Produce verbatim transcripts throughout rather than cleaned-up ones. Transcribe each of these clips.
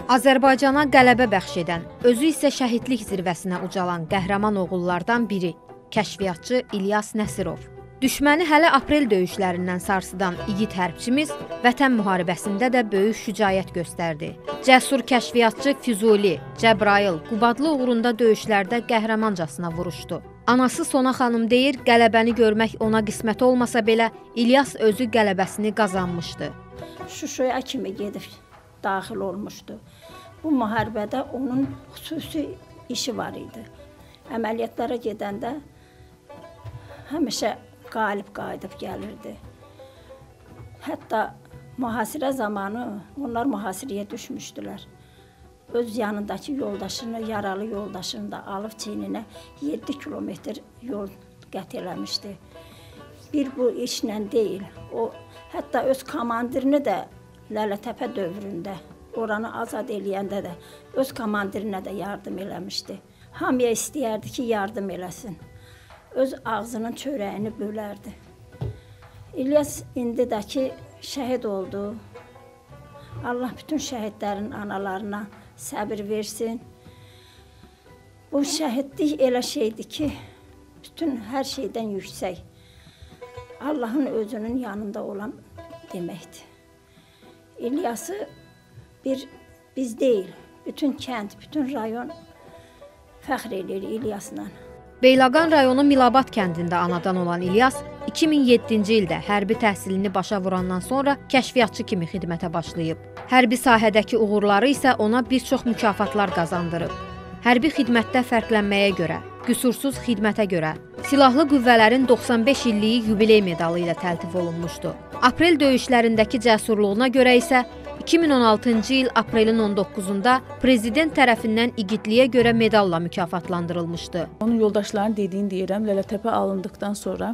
Azərbaycana qələbə bəxş edən, özü isə şəhidlik zirvəsinə ucalan qəhrəman oğullardan biri, kəşfiyyatçı İlyas Nəsirov. Düşməni hələ aprel döyüşlərindən sarsıdan igid hərbçimiz Vətən müharibəsində də böyük şücaət göstərdi. Cəsur kəşfiyyatçı Füzuli, Cəbrayıl, Qubadlı uğrunda döyüşlərdə qəhrəmancasına vuruşdu. Anası Sona xanım deyir, qələbəni görmək ona qismət olmasa belə, İlyas özü qələbəsini qazanmışdı. Şuşaya kimi gedib daxil olmuşdu. Bu müharibədə onun xüsusi işi var idi. Əməliyyatlara gedəndə həmişə qalib qayıdıb gəlirdi. Hətta mühasirə zamanı onlar mühasirəyə düşmüşdülər. Öz yanındakı yoldaşını, yaralı yoldaşını da alıb çiyninə yeddi kilometr yol qət eləmişdi. Bir bu işlə deyil, o hətta öz komandirini də Lələtəpə dövründə, oranı azad eləyəndə də öz komandirinə də yardım eləmişdi. Hamıya istəyərdi ki, yardım eləsin. Öz ağzının çörəyini bölərdi. İlyas indi də ki, şəhid oldu. Allah bütün şəhidlərin analarına səbir versin. Bu şəhidlik elə şeydir ki, bütün hər şeydən yüksək. Allahın özünün yanında olan deməkdir. İlyası bir biz deyil, bütün kənd, bütün rayon fəxr edir İlyasla. Beyləqan rayonu Milabad kəndində anadan olan İlyas iki min yeddinci ildə hərbi təhsilini başa vurandan sonra kəşfiyyatçı kimi xidmətə başlayıb. Hərbi sahədəki uğurları isə ona bir çox mükafatlar qazandırıb. Hərbi xidmətdə fərqlənməyə görə, qüsursuz xidmətə görə Silahlı Qüvvələrin doxsan beş illiyi yubiley medalı ilə təltif olunmuşdu. Aprel döyüşlərindəki cəsurluğuna görə isə iki min on altıncı il aprelin on doqquzunda prezident tərəfindən igidliyə görə medalla mükafatlandırılmışdı. Onun yoldaşlarının dediyini deyirəm, Lələtəpə alındıqdan sonra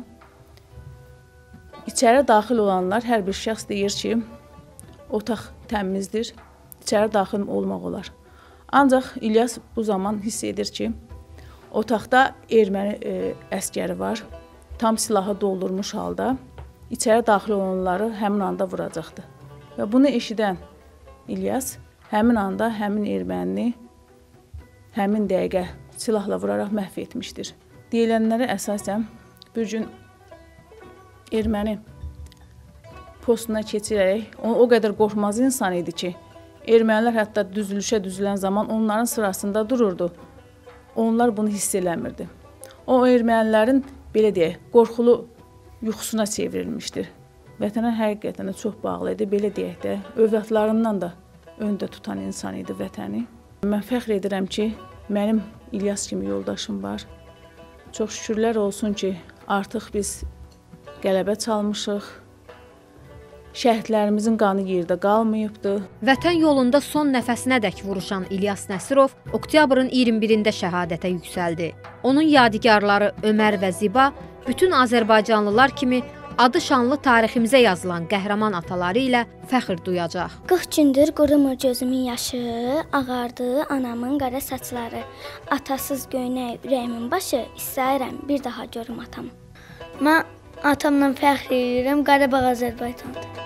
içəri daxil olanlar hər bir şəxs deyir ki, otaq təmizdir, içəri daxil olmaq olar. Ancaq İlyas bu zaman hiss edir ki, otaqda erməni e, əskəri var, tam silahı doldurmuş halda içəri daxil olanları həmin anda vuracaqdı. Və bunu eşidən İlyas həmin anda həmin ermənini həmin dəqiqə silahla vuraraq məhv etmişdir. Deyilənlərə əsasən bir gün erməni postuna keçirərək o, o qədər qorxmaz insan idi ki, ermənilər hətta düzülüşə düzülən zaman onların sırasında dururdu. Onlar bunu hiss eləmirdi. O ermənilərin belə deyək, qorxulu yuxusuna çevrilmişdir. Vətənə həqiqətən də çox bağlı idi, belə deyək də, övladlarından da öndə tutan insan idi vətəni. Mən fəxr edirəm ki, mənim İlyas kimi yoldaşım var. Çox şükürlər olsun ki, artıq biz qələbə çalmışıq. Şəhidlərimizin qanı yerdə qalmayıbdı. Vətən yolunda son nəfəsinədək vuruşan İlyas Nəsirov oktyabrın iyirmi birində şəhadətə yüksəldi. Onun yadigarları Ömər və Ziba bütün Azərbaycanlılar kimi adı şanlı tariximizə yazılan qəhrəman ataları ilə fəxr duyacaq. qırx gündür qurumur gözümün yaşı, ağardı anamın qara saçları. Atasız göynək ürəyimin başı, istəyirəm bir daha görüm atamı. Mən atamla fəxr edirəm, Qarabağ Azərbaycandır.